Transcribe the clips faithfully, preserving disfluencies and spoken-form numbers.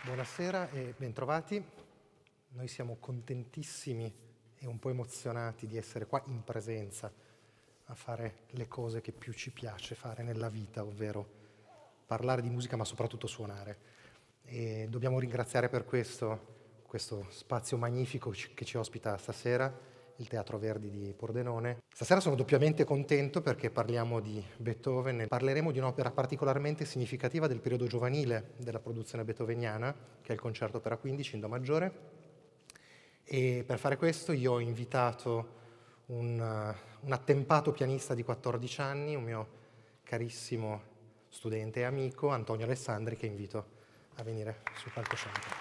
Buonasera e bentrovati. Noi siamo contentissimi e un po' emozionati di essere qua in presenza a fare le cose che più ci piace fare nella vita, ovvero parlare di musica ma soprattutto suonare. E dobbiamo ringraziare per questo, questo spazio magnifico che ci ospita stasera, il Teatro Verdi di Pordenone. Stasera sono doppiamente contento perché parliamo di Beethoven e parleremo di un'opera particolarmente significativa del periodo giovanile della produzione beethoveniana, che è il Concerto per A quindici in Do maggiore. E per fare questo io ho invitato un, un attempato pianista di quattordici anni, un mio carissimo studente e amico, Antonio Alessandri, che invito a venire sul palcoscenico.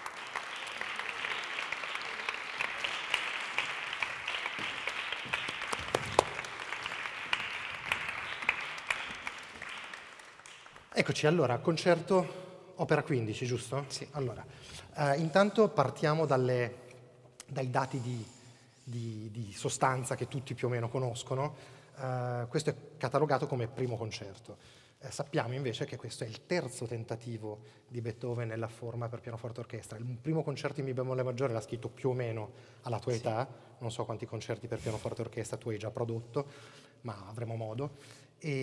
Eccoci, allora, concerto opera quindici, giusto? Sì. Allora, eh, intanto partiamo dalle, dai dati di, di, di sostanza che tutti più o meno conoscono. Eh, questo è catalogato come primo concerto. Eh, sappiamo invece che questo è il terzo tentativo di Beethoven nella forma per pianoforte orchestra. Il primo concerto in Mi bemolle maggiore l'ha scritto più o meno alla tua Sì. età, non so quanti concerti per pianoforte orchestra tu hai già prodotto, ma avremo modo.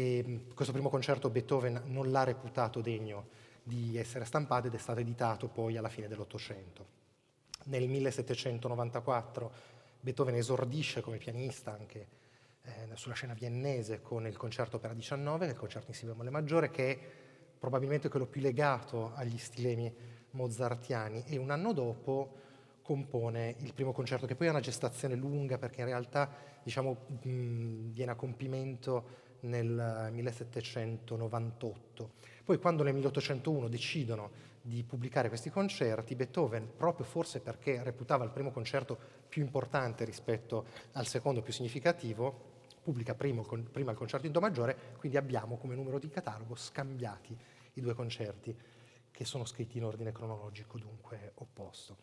E questo primo concerto Beethoven non l'ha reputato degno di essere stampato ed è stato editato poi alla fine dell'Ottocento. Nel millesettecentonovantaquattro Beethoven esordisce come pianista anche eh, sulla scena viennese con il concerto opera diciannove, che è il concerto in Si bemolle maggiore, che è probabilmente quello più legato agli stilemi mozartiani, e un anno dopo compone il primo concerto, che poi ha una gestazione lunga perché in realtà diciamo, mh, viene a compimento nel millesettecentonovantotto. Poi quando nel milleottocentouno decidono di pubblicare questi concerti, Beethoven, proprio forse perché reputava il primo concerto più importante rispetto al secondo più significativo, pubblica primo, prima il concerto in Do maggiore, quindi abbiamo come numero di catalogo scambiati i due concerti che sono scritti in ordine cronologico, dunque opposto.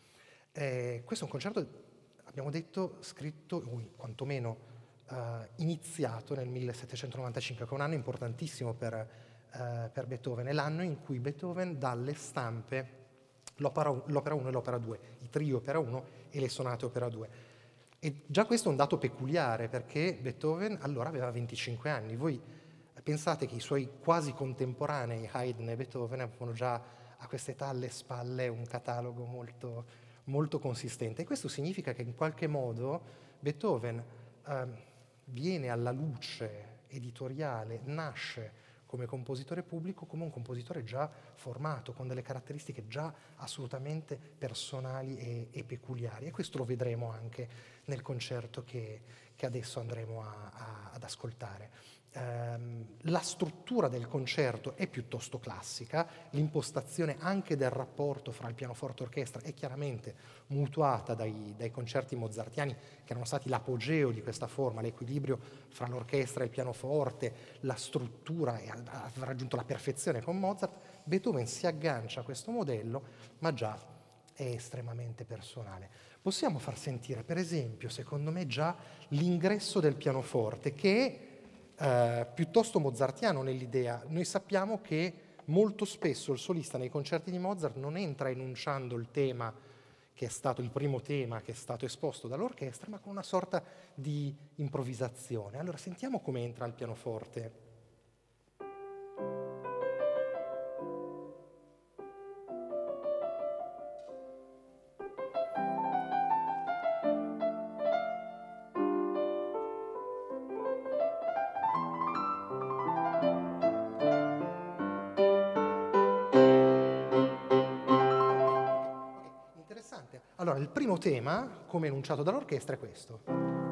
Eh, questo è un concerto, abbiamo detto, scritto, o quantomeno Uh, iniziato nel millesettecentonovantacinque, che è un anno importantissimo per, uh, per Beethoven, è l'anno in cui Beethoven dà alle stampe l'opera uno e l'opera due, i trio opera uno e le sonate opera due. E già questo è un dato peculiare perché Beethoven allora aveva venticinque anni. Voi pensate che i suoi quasi contemporanei, Haydn e Beethoven, avevano già a quest'età alle spalle un catalogo molto, molto consistente, e questo significa che in qualche modo Beethoven uh, viene alla luce editoriale, nasce come compositore pubblico, come un compositore già formato, con delle caratteristiche già assolutamente personali e, e peculiari. E questo lo vedremo anche nel concerto che, che adesso andremo a, a, ad ascoltare. Um, la struttura del concerto è piuttosto classica, l'impostazione anche del rapporto fra il pianoforte e orchestra è chiaramente mutuata dai, dai concerti mozartiani, che erano stati l'apogeo di questa forma, l'equilibrio fra l'orchestra e il pianoforte, la struttura e ha raggiunto la perfezione con Mozart. Beethoven si aggancia a questo modello, ma già è estremamente personale. Possiamo far sentire, per esempio, secondo me già l'ingresso del pianoforte, che è Uh, piuttosto mozartiano nell'idea. Noi sappiamo che molto spesso il solista nei concerti di Mozart non entra enunciando il tema che è stato il primo tema che è stato esposto dall'orchestra, ma con una sorta di improvvisazione. Allora sentiamo come entra al pianoforte. Allora, il primo tema, come enunciato dall'orchestra, è questo.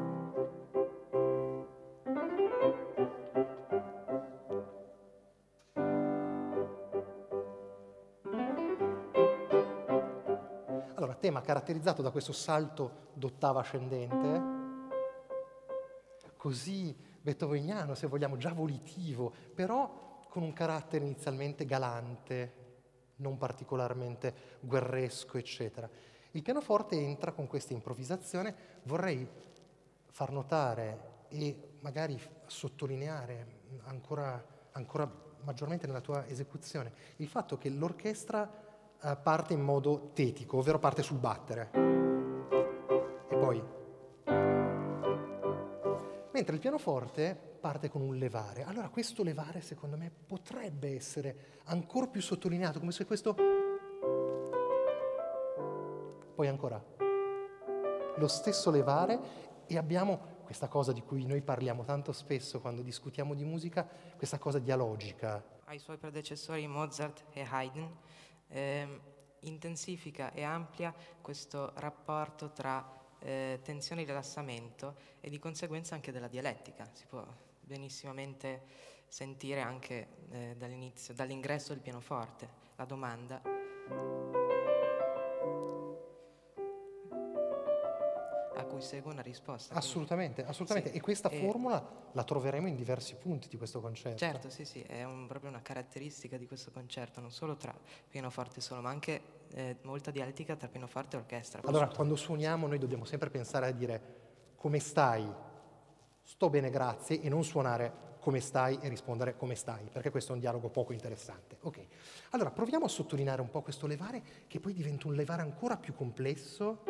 Allora, tema caratterizzato da questo salto d'ottava ascendente, così beethoveniano, se vogliamo, già volitivo, però con un carattere inizialmente galante, non particolarmente guerresco, eccetera. Il pianoforte entra con questa improvvisazione. Vorrei far notare e magari sottolineare ancora, ancora maggiormente nella tua esecuzione il fatto che l'orchestra eh, parte in modo tetico, ovvero parte sul battere. E poi. Mentre il pianoforte parte con un levare. Allora questo levare, secondo me, potrebbe essere ancora più sottolineato, come se questo... Poi ancora lo stesso levare, e abbiamo questa cosa di cui noi parliamo tanto spesso quando discutiamo di musica, questa cosa dialogica. Ai suoi predecessori Mozart e Haydn ehm, intensifica e amplia questo rapporto tra eh, tensione e rilassamento e di conseguenza anche della dialettica. Si può benissimamente sentire anche eh, dall'inizio, dall'ingresso del pianoforte, la domanda. A cui segue una risposta. Assolutamente, assolutamente. Sì. E questa e formula la troveremo in diversi punti di questo concerto. Certo, sì, sì, è un, proprio una caratteristica di questo concerto, non solo tra pianoforte solo, ma anche eh, molta dialettica tra pianoforte e orchestra. Allora, quando suoniamo noi dobbiamo sempre pensare a dire come stai? Sto bene, grazie, e non suonare come stai e rispondere come stai, perché questo è un dialogo poco interessante. Ok, allora proviamo a sottolineare un po' questo levare, che poi diventa un levare ancora più complesso,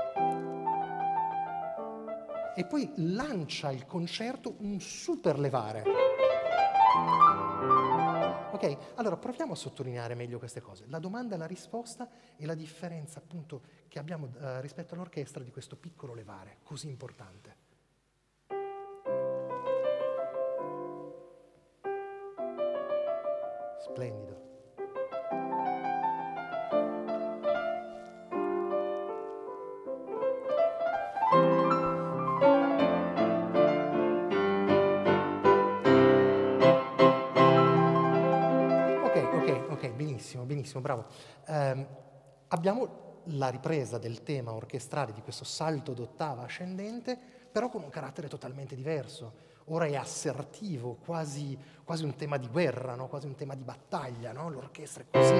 e poi lancia il concerto un super levare. Ok, allora proviamo a sottolineare meglio queste cose. La domanda e la risposta e la differenza appunto che abbiamo eh, rispetto all'orchestra di questo piccolo levare così importante. Splendido. Benissimo, benissimo, bravo. Eh, abbiamo la ripresa del tema orchestrale di questo salto d'ottava ascendente, però con un carattere totalmente diverso. Ora è assertivo, quasi, quasi un tema di guerra, no? Quasi un tema di battaglia, no? L'orchestra è così.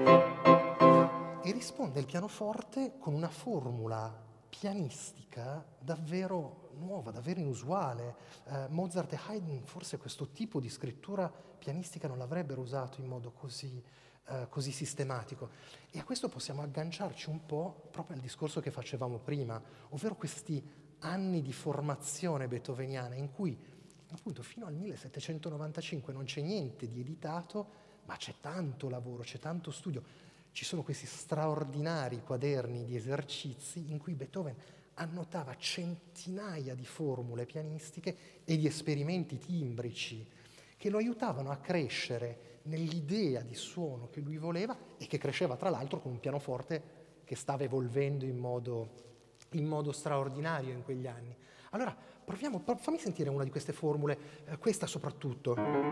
E risponde il pianoforte con una formula pianistica davvero nuova, davvero inusuale. Eh, Mozart e Haydn forse questo tipo di scrittura pianistica non l'avrebbero usato in modo così, eh, così sistematico. E a questo possiamo agganciarci un po' proprio al discorso che facevamo prima, ovvero questi anni di formazione beethoveniana in cui appunto fino al millesettecentonovantacinque non c'è niente di editato, ma c'è tanto lavoro, c'è tanto studio. Ci sono questi straordinari quaderni di esercizi in cui Beethoven annotava centinaia di formule pianistiche e di esperimenti timbrici che lo aiutavano a crescere nell'idea di suono che lui voleva e che cresceva tra l'altro con un pianoforte che stava evolvendo in modo, in modo straordinario in quegli anni. Allora, proviamo, fammi sentire una di queste formule, eh, questa soprattutto.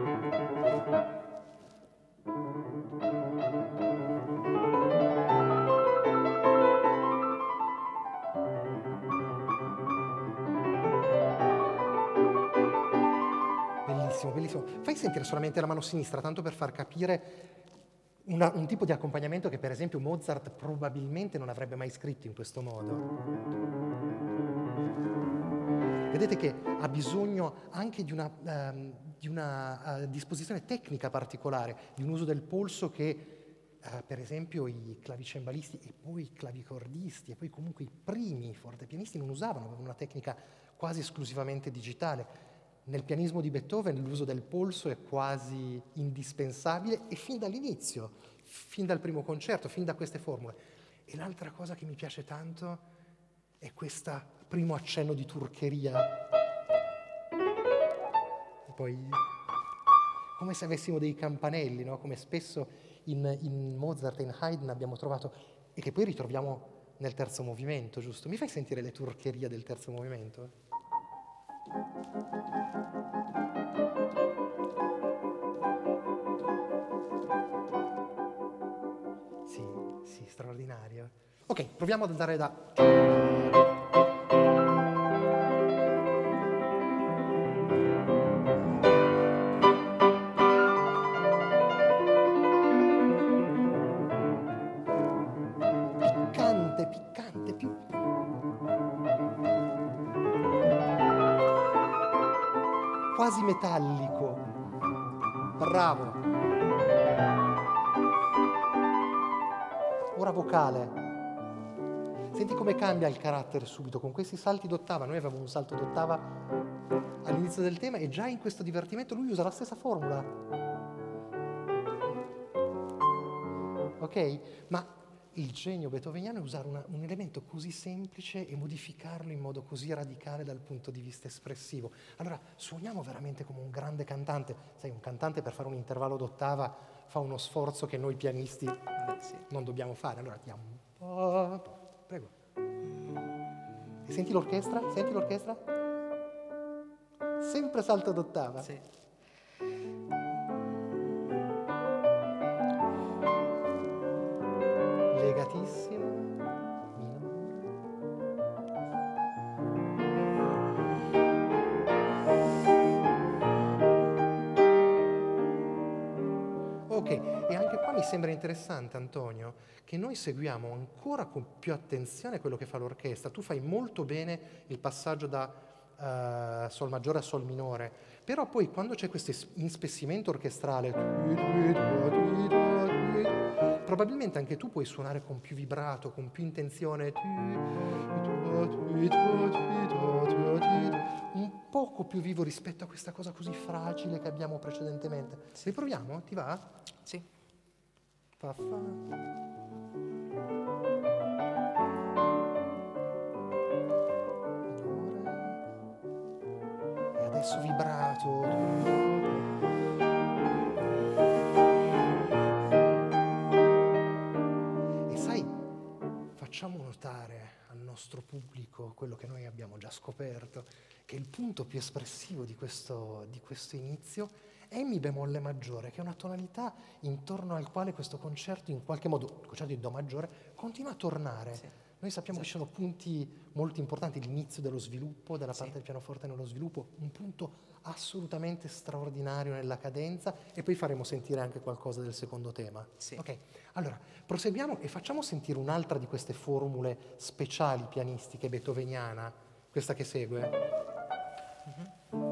Bellissimo, bellissimo. Fai sentire solamente la mano sinistra, tanto per far capire una, un tipo di accompagnamento che per esempio Mozart probabilmente non avrebbe mai scritto in questo modo. Vedete che ha bisogno anche di una, um, di una uh, disposizione tecnica particolare, di un uso del polso che Uh, per esempio i clavicembalisti e poi i clavicordisti e poi comunque i primi fortepianisti non usavano, avevano una tecnica quasi esclusivamente digitale. Nel pianismo di Beethoven l'uso del polso è quasi indispensabile e fin dall'inizio, fin dal primo concerto, fin da queste formule. E l'altra cosa che mi piace tanto è questo primo accenno di turcheria. E poi, come se avessimo dei campanelli, no? Come spesso In, in Mozart e in Haydn abbiamo trovato, e che poi ritroviamo nel terzo movimento, giusto? Mi fai sentire le turcherie del terzo movimento? Sì, sì, straordinario. Ok, proviamo ad andare da... quasi metallico. Bravo. ora vocale. Senti come cambia il carattere subito, con questi salti d'ottava. Noi avevamo un salto d'ottava all'inizio del tema e già in questo divertimento lui usa la stessa formula. Ok? Ma il genio beethoveniano è usare una, un elemento così semplice e modificarlo in modo così radicale dal punto di vista espressivo. Allora, suoniamo veramente come un grande cantante. Sai, un cantante per fare un intervallo d'ottava fa uno sforzo che noi pianisti Beh, sì. non dobbiamo fare. Allora, diamo un po'... Prego. E senti l'orchestra? Senti l'orchestra? Sempre salto d'ottava. Sì. Legatissimo. Ok, e anche qua mi sembra interessante, Antonio, che noi seguiamo ancora con più attenzione quello che fa l'orchestra. Tu fai molto bene il passaggio da uh, Sol maggiore a Sol minore, però poi quando c'è questo inspessimento orchestrale, probabilmente anche tu puoi suonare con più vibrato, con più intenzione, un poco più vivo rispetto a questa cosa così fragile che abbiamo precedentemente. Riproviamo? Ti va? Sì. Fa, fa. E adesso vibrato. E sai, facciamo notare al nostro pubblico quello che noi abbiamo già scoperto, che il punto più espressivo di questo, di questo inizio è Mi bemolle maggiore, che è una tonalità intorno al quale questo concerto, in qualche modo, il concerto di Do maggiore, continua a tornare. Sì. Noi sappiamo esatto. che ci sono punti molto importanti, l'inizio dello sviluppo, della parte sì. del pianoforte nello sviluppo, un punto assolutamente straordinario nella cadenza, e poi faremo sentire anche qualcosa del secondo tema. Sì. Ok, allora proseguiamo e facciamo sentire un'altra di queste formule speciali pianistiche beethoveniana, questa che segue. Mm-hmm.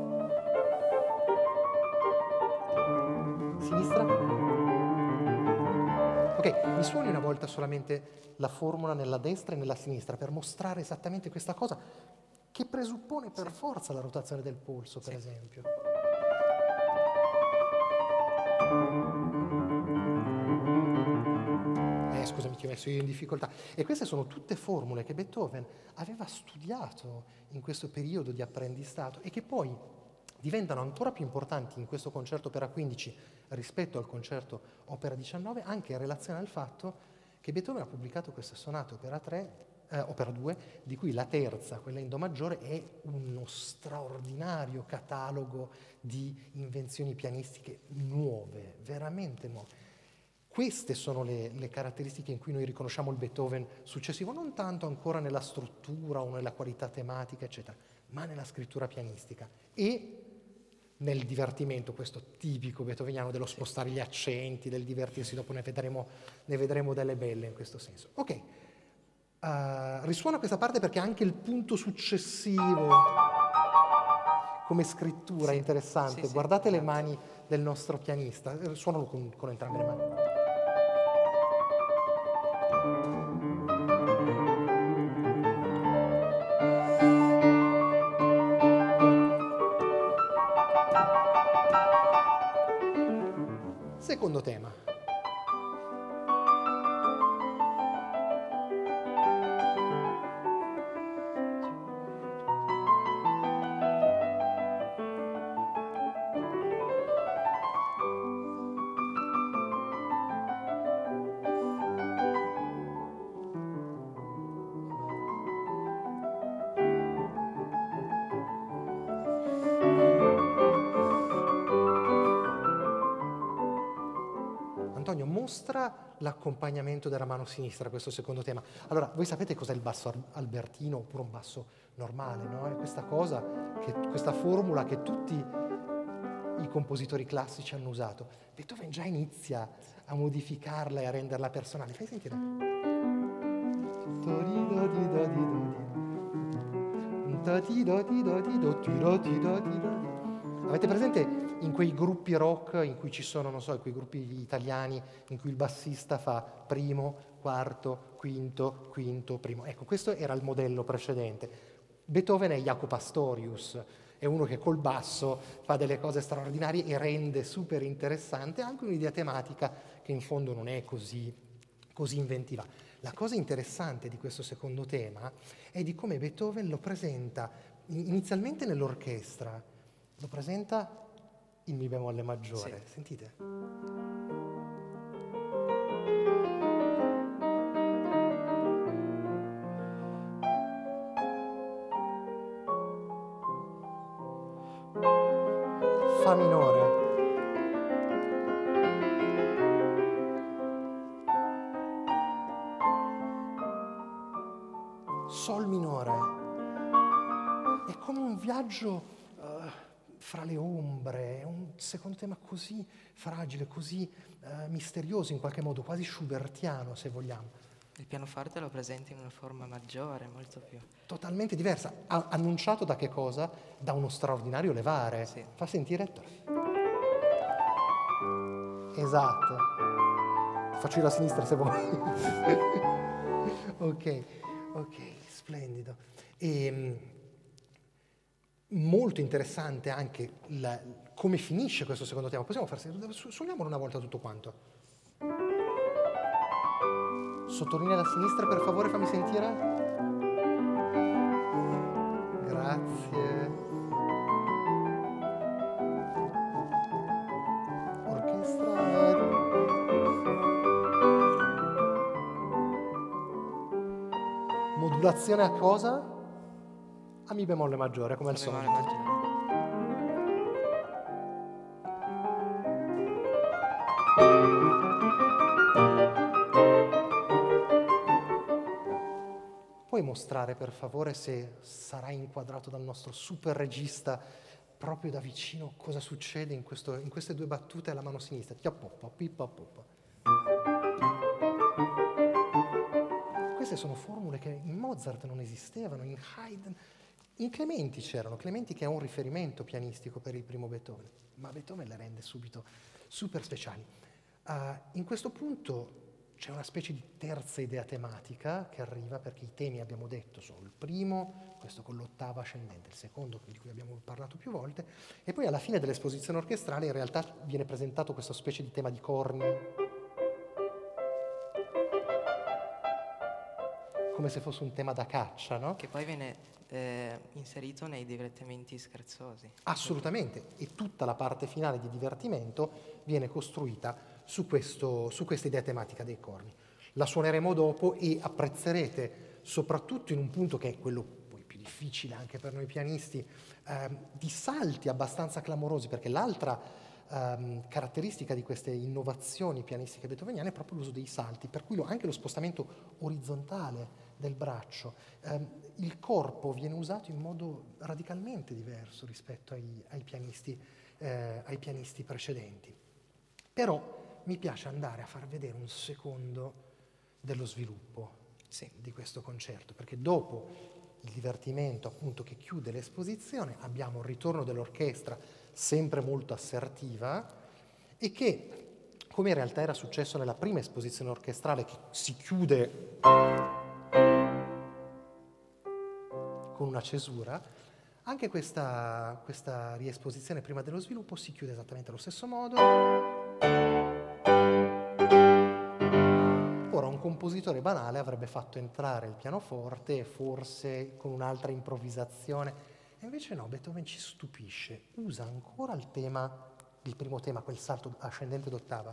Sinistra. Ok, mi suoni una volta solamente la formula nella destra e nella sinistra per mostrare esattamente questa cosa che presuppone per sì. forza la rotazione del polso, per sì. esempio. Eh, scusami, ti ho messo io in difficoltà. E queste sono tutte formule che Beethoven aveva studiato in questo periodo di apprendistato e che poi diventano ancora più importanti in questo concerto opera quindici rispetto al concerto opera diciannove, anche in relazione al fatto che Beethoven ha pubblicato queste sonate opera tre, eh, opera due, di cui la terza, quella in Do maggiore, è uno straordinario catalogo di invenzioni pianistiche nuove, veramente nuove. Queste sono le, le caratteristiche in cui noi riconosciamo il Beethoven successivo, non tanto ancora nella struttura o nella qualità tematica, eccetera, ma nella scrittura pianistica e nel divertimento, questo tipico beethoveniano dello spostare gli accenti, del divertirsi. Dopo ne vedremo, ne vedremo delle belle in questo senso. Ok, uh, risuona questa parte perché anche il punto successivo come scrittura sì. è interessante. Sì, sì, guardate esatto. le mani del nostro pianista, suonalo con, con entrambe le mani. Secondo tema. Antonio, mostra l'accompagnamento della mano sinistra a questo secondo tema. Allora, voi sapete cos'è il basso albertino oppure un basso normale, no? È questa cosa, che, questa formula che tutti i compositori classici hanno usato. Beethoven già inizia a modificarla e a renderla personale. Fai sentire. Avete presente in quei gruppi rock in cui ci sono, non so, quei gruppi italiani in cui il bassista fa primo, quarto, quinto, quinto, primo. Ecco, questo era il modello precedente. Beethoven è Jaco Pastorius, è uno che col basso fa delle cose straordinarie e rende super interessante anche un'idea tematica che in fondo non è così, così inventiva. La cosa interessante di questo secondo tema è di come Beethoven lo presenta inizialmente nell'orchestra, lo presenta in Mi bemolle maggiore. Sì. Sentite? Fa minore. Sol minore. È come un viaggio uh, fra le ombre, è un secondo tema così fragile, così uh, misterioso in qualche modo, quasi schubertiano se vogliamo. Il pianoforte lo presenta in una forma maggiore, molto più... Totalmente diversa, ha annunciato da che cosa? Da uno straordinario levare. Sì. Fa sentire? Esatto. Faccio io la sinistra se vuoi. Ok, ok, splendido. E, molto interessante anche la, come finisce questo secondo tema. Possiamo far sentire? Suoniamolo una volta tutto quanto. Sottolinea la sinistra, per favore, fammi sentire. Grazie. Orchestra. Modulazione a cosa? A Mi bemolle maggiore, come al solito. Puoi mostrare per favore, se sarà inquadrato dal nostro super regista proprio da vicino, cosa succede in, questo, in queste due battute alla mano sinistra? Queste sono formule che in Mozart non esistevano, in Haydn, in Clementi c'erano. Clementi che è un riferimento pianistico per il primo Beethoven, ma Beethoven le rende subito super speciali. Uh, in questo punto c'è una specie di terza idea tematica che arriva, perché i temi, abbiamo detto, sono il primo, questo con l'ottava ascendente, il secondo di cui abbiamo parlato più volte, e poi alla fine dell'esposizione orchestrale in realtà viene presentato questa specie di tema di corni, come se fosse un tema da caccia, no? Che poi viene eh, inserito nei divertimenti scherzosi. Assolutamente, e tutta la parte finale di divertimento viene costruita su, questo, su questa idea tematica dei corni. La suoneremo dopo e apprezzerete, soprattutto in un punto che è quello poi più difficile anche per noi pianisti, ehm, di salti abbastanza clamorosi, perché l'altra ehm, caratteristica di queste innovazioni pianistiche beethoveniane è proprio l'uso dei salti, per cui lo, anche lo spostamento orizzontale del braccio. Ehm, il corpo viene usato in modo radicalmente diverso rispetto ai, ai, pianisti, eh, ai pianisti precedenti. Però mi piace andare a far vedere un secondo dello sviluppo sì. di questo concerto, perché dopo il divertimento appunto che chiude l'esposizione abbiamo il ritorno dell'orchestra sempre molto assertiva e che, come in realtà era successo nella prima esposizione orchestrale che si chiude con una cesura, anche questa, questa riesposizione prima dello sviluppo si chiude esattamente allo stesso modo. Ora, un compositore banale avrebbe fatto entrare il pianoforte, forse con un'altra improvvisazione, e invece no, Beethoven ci stupisce, usa ancora il tema, il primo tema, quel salto ascendente d'ottava.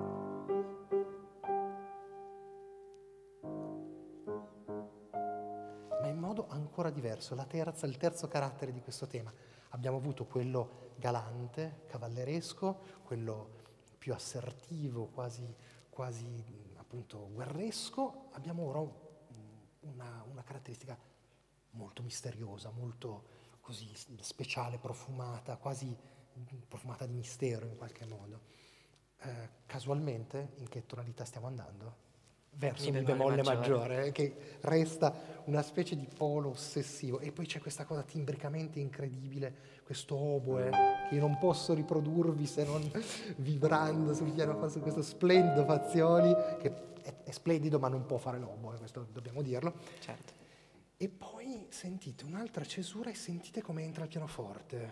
Ma in modo ancora diverso, la terza, il terzo carattere di questo tema. Abbiamo avuto quello galante, cavalleresco, quello più assertivo, quasi, quasi appunto guerresco. Abbiamo ora una, una caratteristica molto misteriosa, molto così speciale, profumata, quasi profumata di mistero in qualche modo. Eh, casualmente, in che tonalità stiamo andando? verso Mi mi bemolle bemolle maggiore. maggiore, eh, che resta una specie di polo ossessivo. E poi c'è questa cosa timbricamente incredibile, questo oboe che io non posso riprodurvi se non vibrando sul pianoforte, questo splendido Fazioli, che è, è splendido ma non può fare l'oboe, questo dobbiamo dirlo. Certo. E poi sentite un'altra cesura e sentite come entra il pianoforte.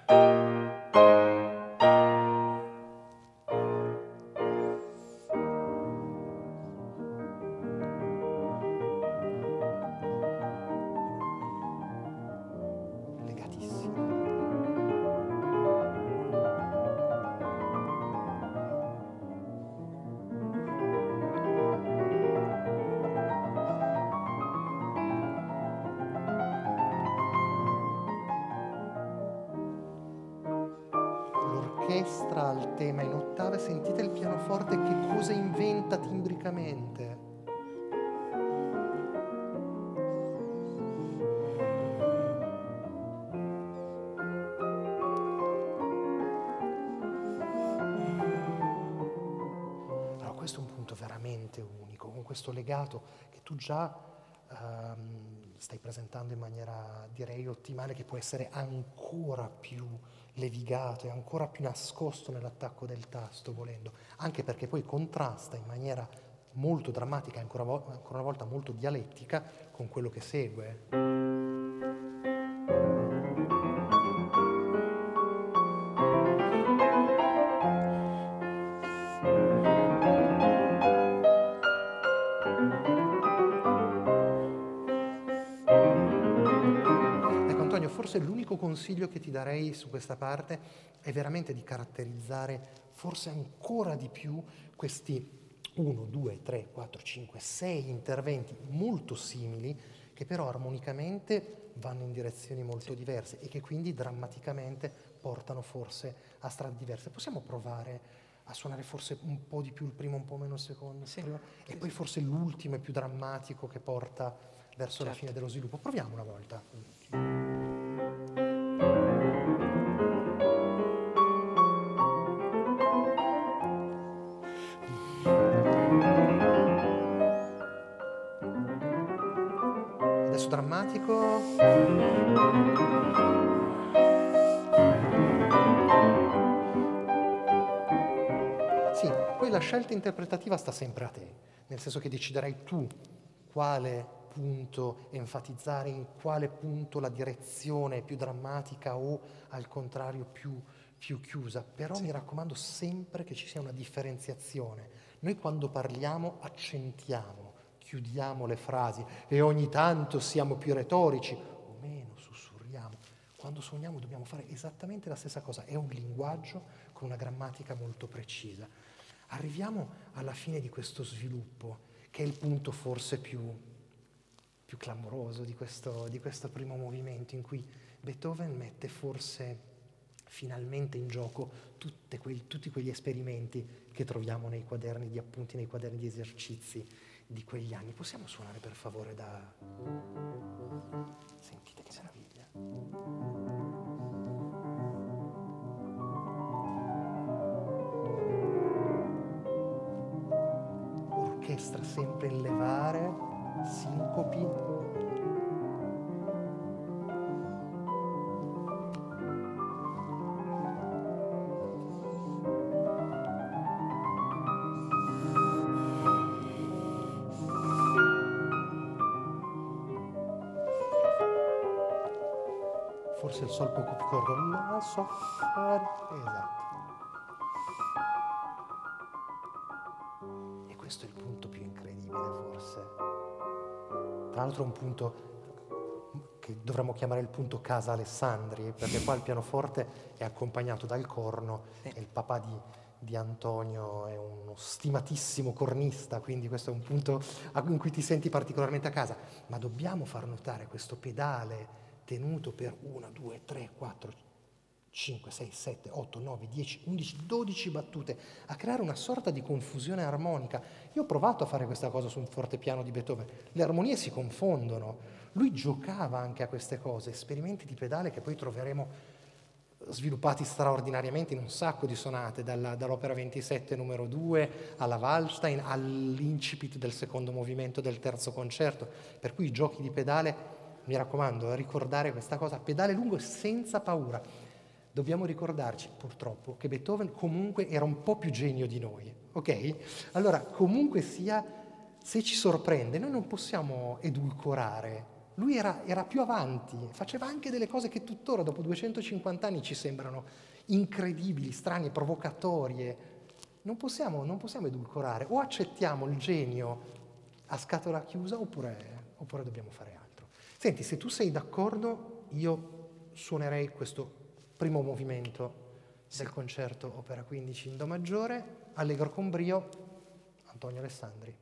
Legatissimo. L'orchestra al tema in ottave, sentite il pianoforte che cosa inventa timbricamente. Allora, questo è un punto veramente unico, con questo legato che tu già ehm, stai presentando in maniera, direi, ottimale, che può essere ancora più levigato e ancora più nascosto nell'attacco del tasto, volendo, anche perché poi contrasta in maniera molto drammatica e ancora, ancora una volta molto dialettica con quello che segue. Ecco Antonio, forse l'unico consiglio che ti darei su questa parte è veramente di caratterizzare forse ancora di più questi uno, due, tre, quattro, cinque, sei interventi molto simili che però armonicamente vanno in direzioni molto diverse e che quindi drammaticamente portano forse a strade diverse. Possiamo provare a suonare forse un po' di più il primo, un po' meno il secondo, Sì, primo, sì, e poi sì. forse l'ultimo è più drammatico che porta verso la Certo. fine dello sviluppo. Proviamo una volta. Adesso drammatico. Sì, poi la scelta interpretativa sta sempre a te, nel senso che deciderai tu quale punto enfatizzare, in quale punto la direzione è più drammatica o al contrario più, più chiusa. Però Sì. mi raccomando sempre che ci sia una differenziazione. Noi quando parliamo accentiamo, chiudiamo le frasi e ogni tanto siamo più retorici o meno, sussurriamo. Quando suoniamo dobbiamo fare esattamente la stessa cosa, è un linguaggio con una grammatica molto precisa. Arriviamo alla fine di questo sviluppo, che è il punto forse più, più clamoroso di questo, di questo primo movimento, in cui Beethoven mette forse finalmente in gioco tutte quei, tutti quegli esperimenti che troviamo nei quaderni di appunti, nei quaderni di esercizi di quegli anni. Possiamo suonare per favore da... Sentite che meraviglia. Orchestra sempre in levare, sincopi. Forse il sol poco più corto, la sol, esatto. E questo è il punto più incredibile forse. Tra l'altro è un punto che dovremmo chiamare il punto Casa Alessandri, perché qua il pianoforte è accompagnato dal corno Sì. e il papà di, di Antonio è uno stimatissimo cornista, quindi questo è un punto in cui ti senti particolarmente a casa. Ma dobbiamo far notare questo pedale tenuto per uno, due, tre, quattro, cinque, sei, sette, otto, nove, dieci, undici, dodici battute, a creare una sorta di confusione armonica. Io ho provato a fare questa cosa su un fortepiano di Beethoven, le armonie si confondono. Lui giocava anche a queste cose, esperimenti di pedale che poi troveremo sviluppati straordinariamente in un sacco di sonate, dalla, dall'opera ventisette numero due alla Waldstein, all'incipit del secondo movimento del terzo concerto, per cui i giochi di pedale, mi raccomando, ricordare questa cosa, pedale lungo senza paura. Dobbiamo ricordarci, purtroppo, che Beethoven comunque era un po' più genio di noi, ok? Allora, comunque sia, se ci sorprende, noi non possiamo edulcorare. Lui era, era più avanti, faceva anche delle cose che tuttora, dopo duecentocinquanta anni, ci sembrano incredibili, strane, provocatorie. Non possiamo, non possiamo edulcorare. O accettiamo il genio a scatola chiusa, oppure, oppure dobbiamo fare altro. Senti, se tu sei d'accordo, io suonerei questo primo movimento del concerto Opera quindici in Do maggiore, allegro con brio, Antonio Alessandri.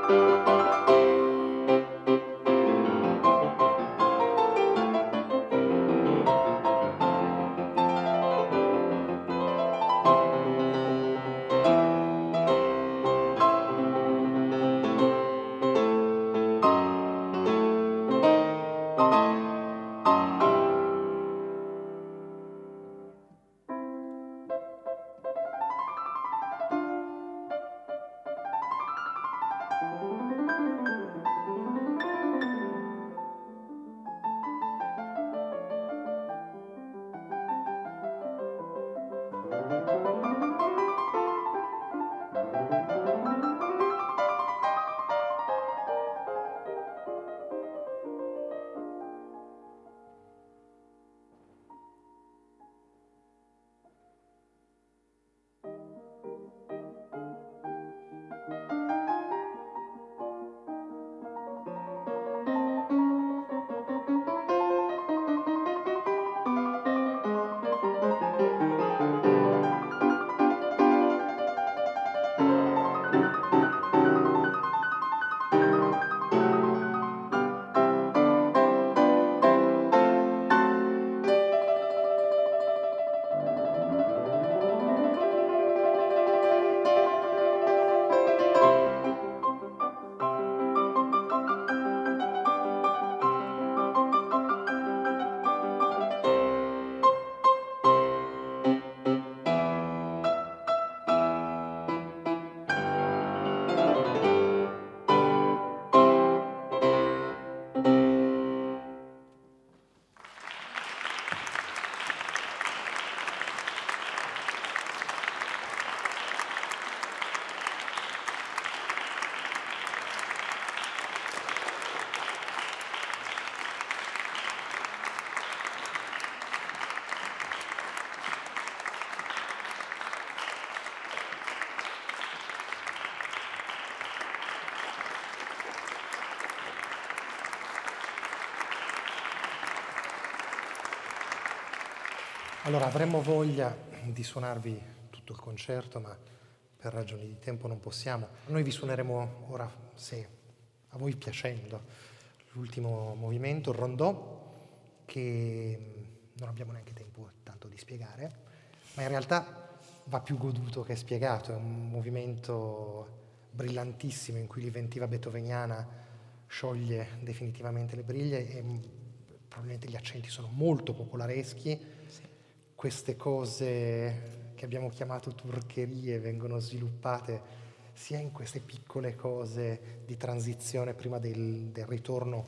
Allora, avremmo voglia di suonarvi tutto il concerto, ma per ragioni di tempo non possiamo. Noi vi suoneremo ora, se a voi piacendo, l'ultimo movimento, il rondò, che non abbiamo neanche tempo tanto di spiegare, ma in realtà va più goduto che spiegato. È un movimento brillantissimo in cui l'inventiva beethoveniana scioglie definitivamente le briglie e probabilmente gli accenti sono molto popolareschi. Queste cose che abbiamo chiamato turcherie vengono sviluppate sia in queste piccole cose di transizione prima del, del ritorno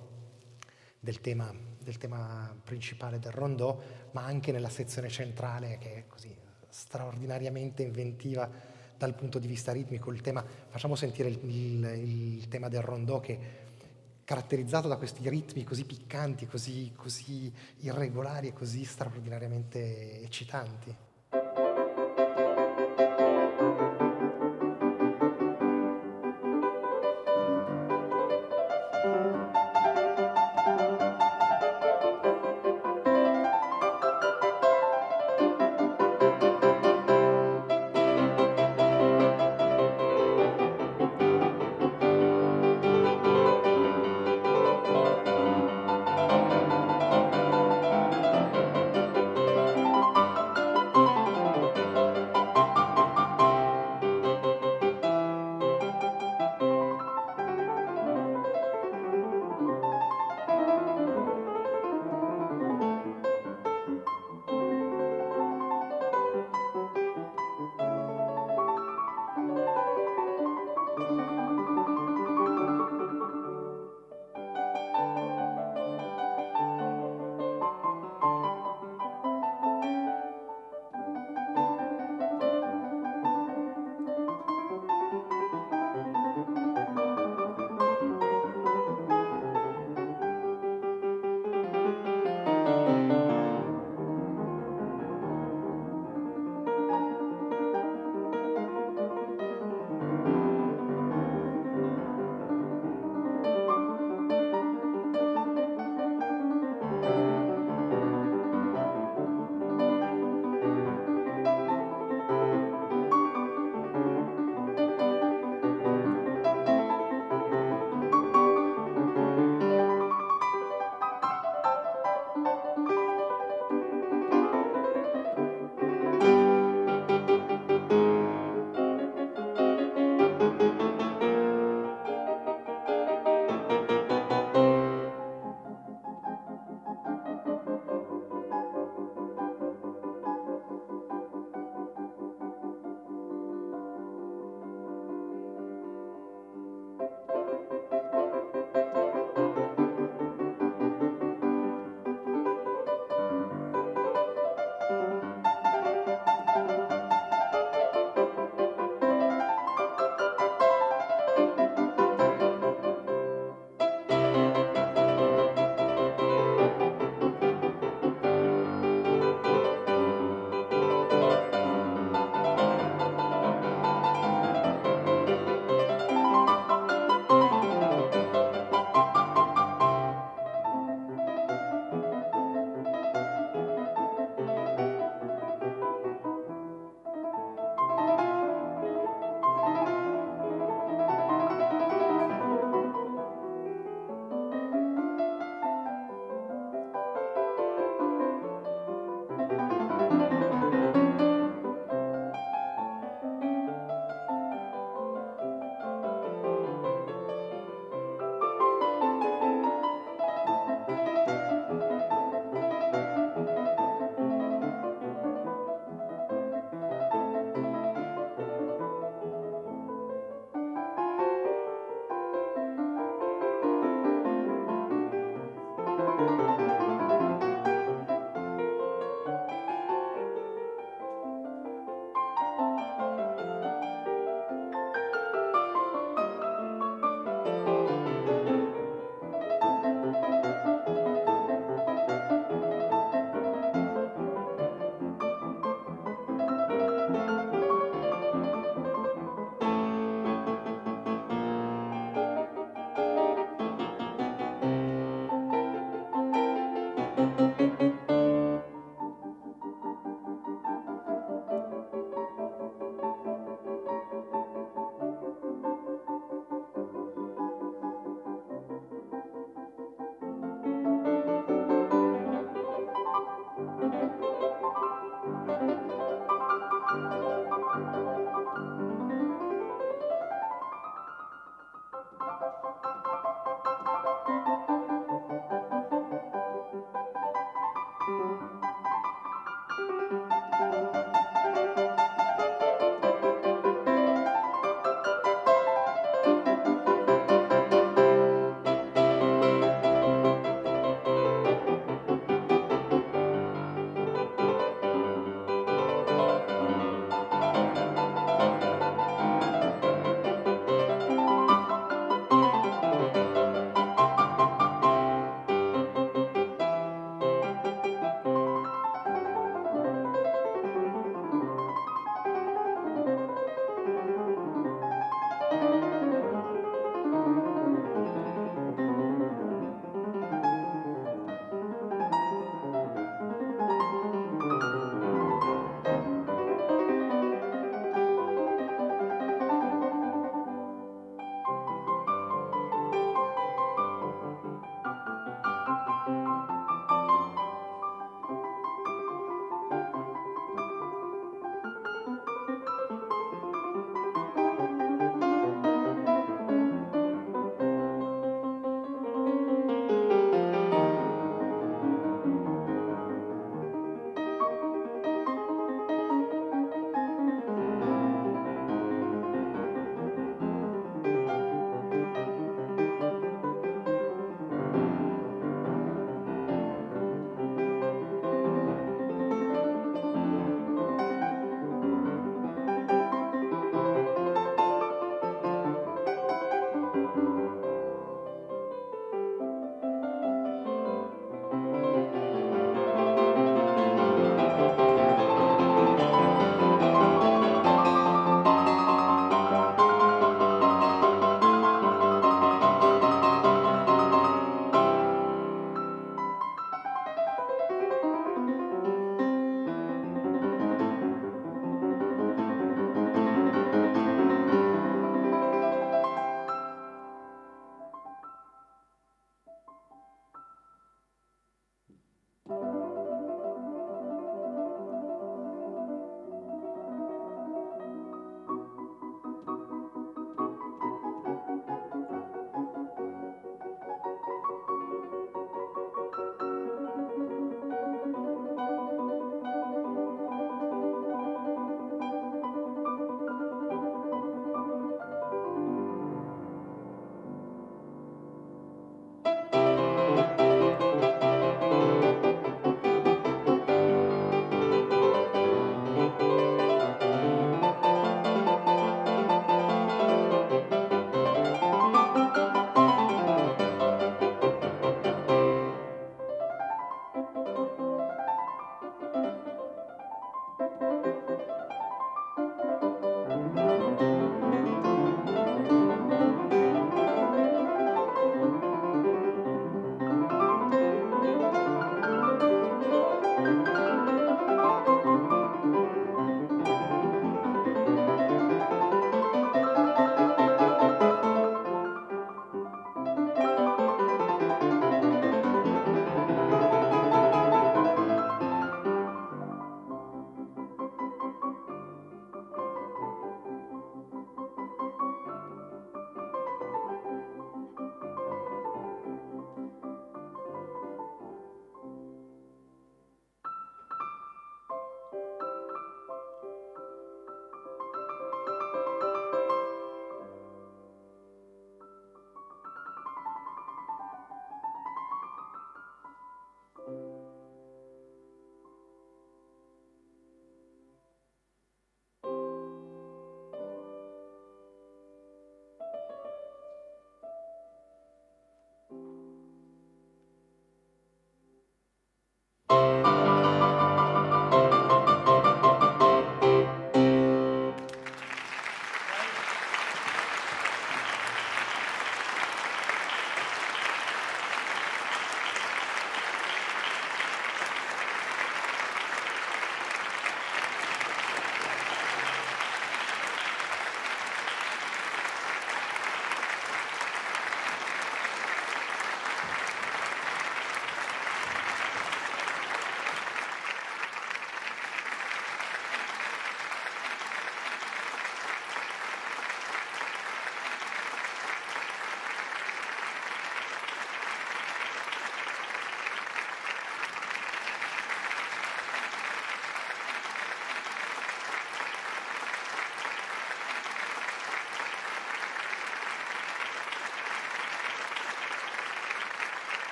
del tema, del tema principale del rondò, ma anche nella sezione centrale, che è così straordinariamente inventiva dal punto di vista ritmico. Il tema, facciamo sentire il, il, il tema del rondò, che caratterizzato da questi ritmi così piccanti, così, così irregolari e così straordinariamente eccitanti.